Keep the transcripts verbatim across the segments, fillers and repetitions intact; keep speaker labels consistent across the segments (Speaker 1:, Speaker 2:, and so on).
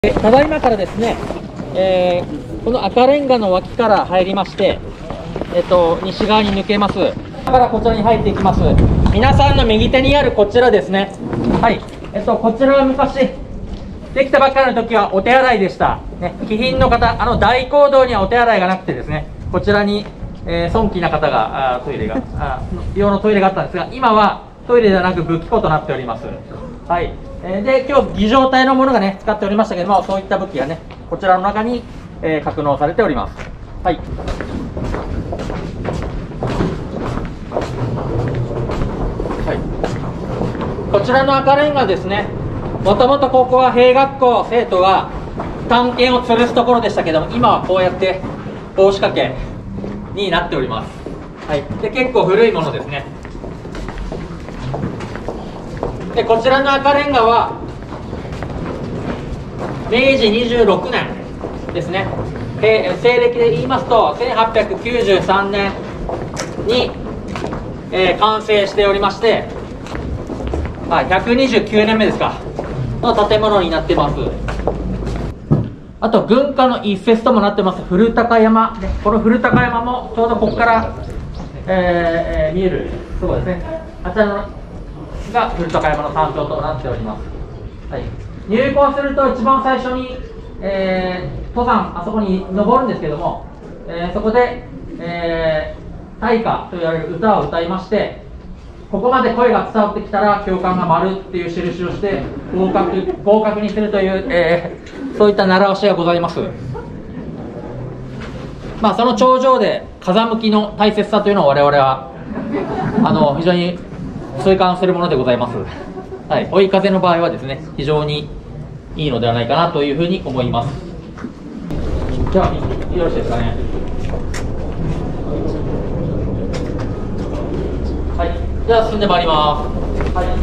Speaker 1: ただいまからですね、えー、この赤レンガの脇から入りまして、えっと、西側に抜けます。だからこちらに入っていきます。皆さんの右手にあるこちらですね。はい。えっと、こちらは昔、できたばっかりの時はお手洗いでした。ね、貴賓の方、あの大講堂にはお手洗いがなくてですね、こちらに、えー、尊貴な方が、あトイレが、あ用のトイレがあったんですが、今はトイレではなく武器庫となっております。はい。で、今日、儀仗隊のものがね、使っておりましたけども、そういった武器がね、こちらの中に、えー、格納されております。はい。はい。こちらの赤レンガですね、もともとここは兵学校生徒が探検を吊るすところでしたけども、今はこうやって大仕掛けになっております。はい。で、結構古いものですね。で、こちらの赤レンガはめいじにじゅうろくねんですね。で、西暦で言いますとせんはっぴゃくきゅうじゅうさんねんに、えー、完成しておりまして、あ、ひゃくにじゅうきゅうねんめですかの建物になってます。あと軍歌の一節ともなってます古高山、ね、この古高山もちょうどここから、えーえー、見えるところですね。あちらのが古高山の山頂となっております。はい、入港すると一番最初に、えー、登山、あそこに登るんですけども、えー、そこで、えー、大歌と言われる歌を歌いまして、ここまで声が伝わってきたら教官が丸っていう印をして合格、合格にするという、えー、そういった習わしがございます。まあ、その頂上で風向きの大切さというのを我々はあの非常に痛感するものでございます。はい、追い風の場合はですね、非常にいいのではないかなというふうに思います。じゃあよろしいですかね。はい、じゃあ進んでまいります。はい。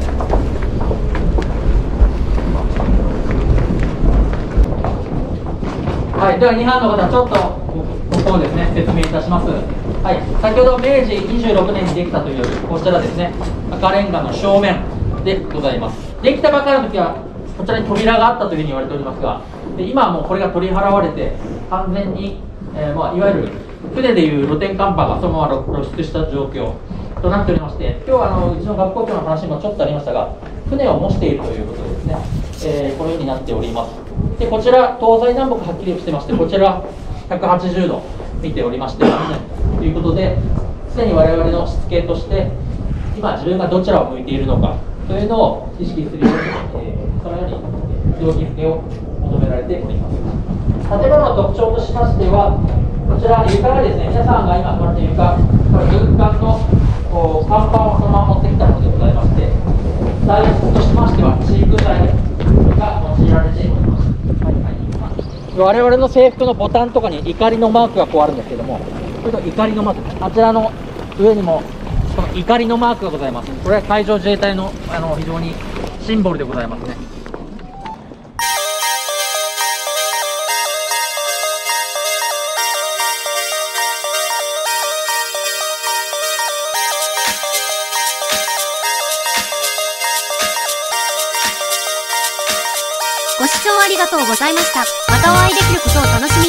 Speaker 1: はい、ではに班の方、ちょっとここをですね説明いたします。はい、先ほどめいじにじゅうろくねんにできたというこちらですね、赤レンガの正面でございます。できたばかりの時はこちらに扉があったというふうに言われておりますが、で今はもうこれが取り払われて完全に、えーまあ、いわゆる船でいう露天甲板がそのまま露出した状況となっておりまして、今日はあのうちの学校長の話もちょっとありましたが、船を模しているということでですね、えー、このようになっております。でこちら東西南北はっきりしてまして、こちらひゃくはちじゅうど見ておりましてですね、ということで、常に我々のしつけとして今自分がどちらを向いているのかというのを意識するように、えー、そのように動機づけを求められております。建物の特徴としましては、こちら床がですね、皆さんが今この床、これ軍艦のこう看板をそのまま持ってきたものでございまして、材質としましてはチーク材が用いられております。はいはい、我々の制服のボタンとかに怒りのマークがこうあるんですけども、これと怒りのマーク、あちらの上にもこの怒りのマークがございます。これは海上自衛隊の、あの非常にシンボルでございますね。
Speaker 2: ご視聴ありがとうございました。またお会いできることを楽しみに